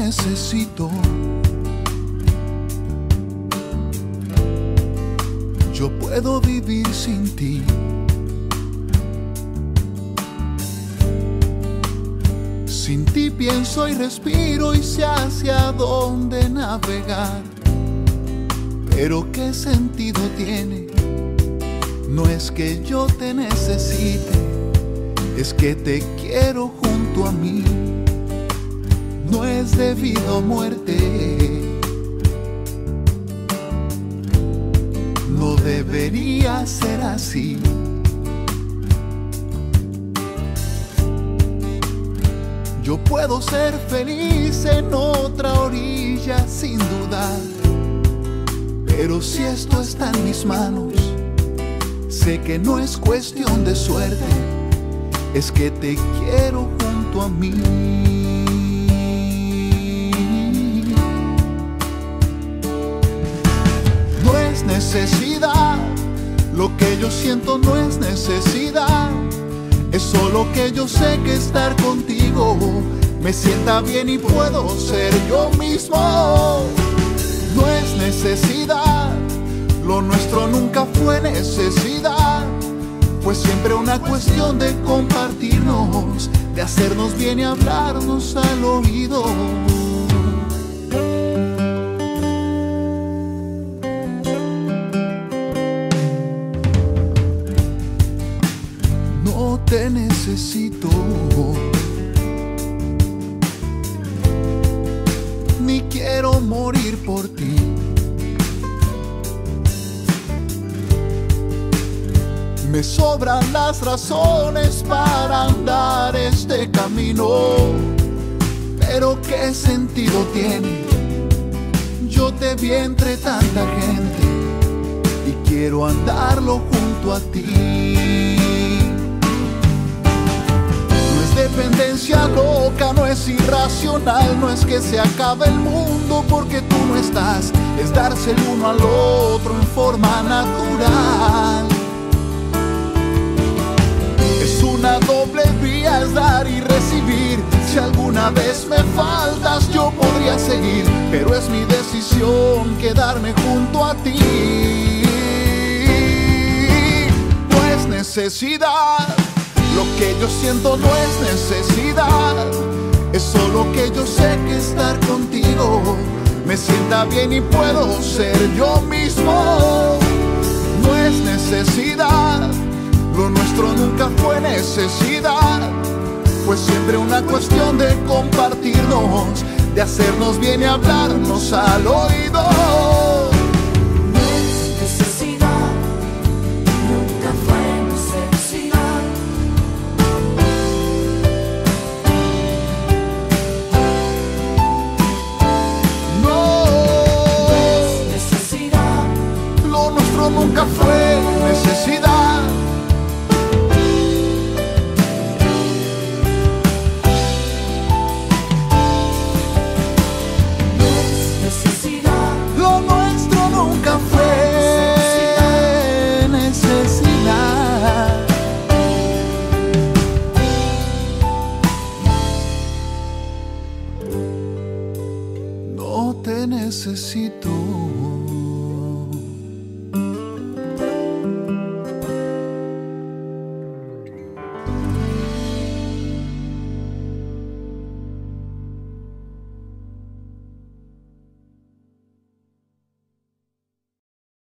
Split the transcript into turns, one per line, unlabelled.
necesito. Yo puedo vivir sin ti. Sin ti pienso y respiro y sé hacia dónde navegar. Pero ¿qué sentido tiene? No es que yo te necesite, es que te quiero junto a mí. No es debido a muerte, no debería ser así. Yo puedo ser feliz en otra orilla sin dudar, pero si esto está en mis manos, sé que no es cuestión de suerte, es que te quiero junto a mí. No es necesidad, lo que yo siento no es necesidad. Es solo que yo sé que estar contigo me sienta bien y puedo ser yo mismo. No es necesidad, lo nuestro nunca fue necesidad. Fue siempre una cuestión de compartirnos, de hacernos bien y hablarnos al oído. No te necesito, ni quiero morir por ti. Me sobran las razones para andar este camino, pero ¿qué sentido tiene? Yo te vi entre tanta gente y quiero andarlo junto a ti. Dependencia loca, no es irracional, no es que se acabe el mundo porque tú no estás, es darse el uno al otro en forma natural. Es una doble vía, es dar y recibir. Si alguna vez me faltas yo podría seguir, pero es mi decisión quedarme junto a ti. No es necesidad, lo que yo siento no es necesidad, es solo que yo sé que estar contigo me sienta bien y puedo ser yo mismo. No es necesidad, lo nuestro nunca fue necesidad. Fue siempre una cuestión de compartirnos, de hacernos bien y hablarnos al oído. Nunca fue necesidad. No es necesidad. Lo nuestro nunca fue necesidad. No te necesito.